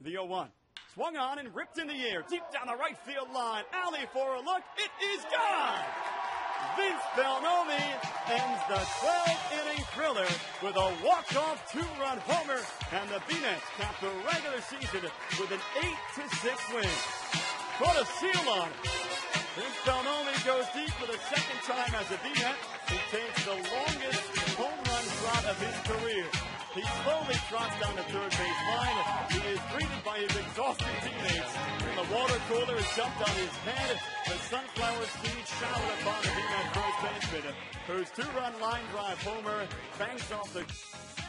The 0-1. Swung on and ripped in the air, deep down the right field line. Alley for a look. It is gone! Vince Belnome ends the 12-inning thriller with a walk-off two-run homer, and the V-Nets cap the regular season with an 8-6 win. Put a seal on it. Vince Belnome goes deep for the second time as a V-Net. He takes the longest home run trot of his career. He slowly trots down the third base line. He is greeted by his exhausted teammates. The water cooler is dumped on his head. The sunflower seeds showered upon the V-Net first baseman, whose two-run line drive homer bangs off the